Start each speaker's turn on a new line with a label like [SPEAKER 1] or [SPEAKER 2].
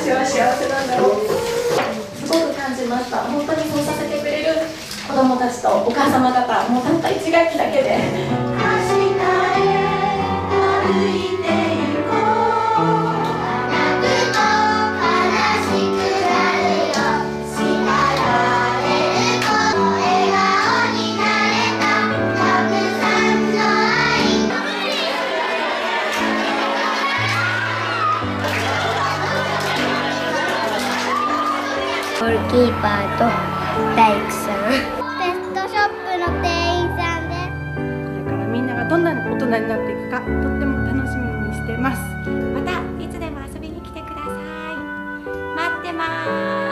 [SPEAKER 1] 私は幸せなんだろう。すごく感じました。本当にそうさせてくれる子供たちとお母様方、もうたった1学期だけで。
[SPEAKER 2] ゴールキーパーと大工さん、ペットショップの店員さんです。
[SPEAKER 3] これからみんながどんな大人になっていくか、とっても楽しみにしてます。
[SPEAKER 4] またいつでも遊びに来てください。待ってます。